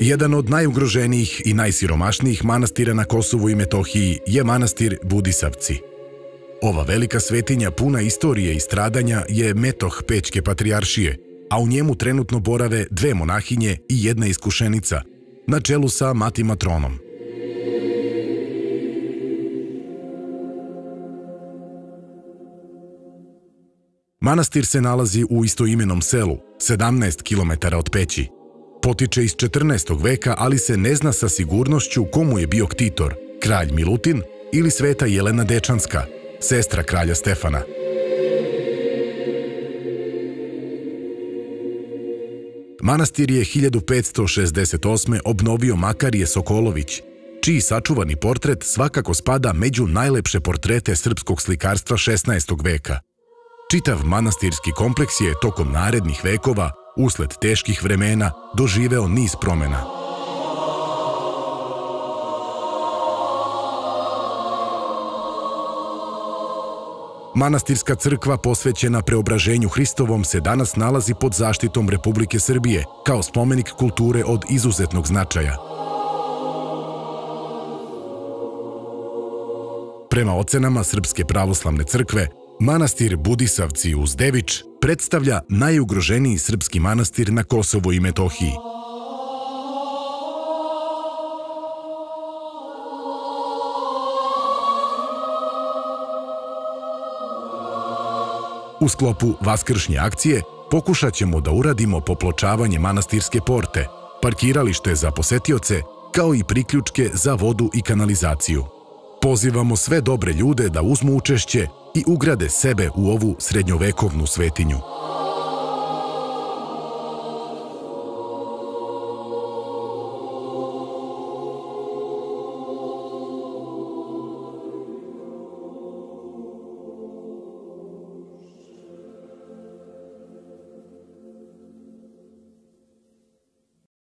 Jedan od najugroženijih i najsiromašnijih manastira na Kosovu i Metohiji je manastir Budisavci. Ova velika svetinja puna istorije i stradanja je metoh Pećke patrijaršije, a u njemu trenutno borave 2 monahinje i 1 iskušenica, na čelu sa Mati Matronom. Manastir se nalazi u istoimenom selu, 17 km od Peći. Potiče iz 14. veka, ali se ne zna sa sigurnošću komu je bio ktitor, kralj Milutin ili sveta Jelena Dečanska, sestra kralja Stefana. Manastir je 1568. obnovio Makarije Sokolović, čiji sačuvani portret svakako spada među najlepše portrete srpskog slikarstva 16. veka. Čitav manastirski kompleks je tokom narednih vekova, usled teških vremena, doživeo niz promena. Manastirska crkva posvećena Preobraženju Hristovom se danas nalazi pod zaštitom Republike Srbije kao spomenik kulture od izuzetnog značaja. Prema ocenama Srpske pravoslavne crkve, manastir Budisavci uz Devič predstavlja najugroženiji srpski manastir na Kosovu i Metohiji. U sklopu vaskršnje akcije pokušat ćemo da uradimo popločavanje manastirske porte, parkiralište za posetioce, kao i priključke za vodu i kanalizaciju. Pozivamo sve dobre ljude da uzmu učešće i ugrade sebe u ovu srednjovekovnu svetinju.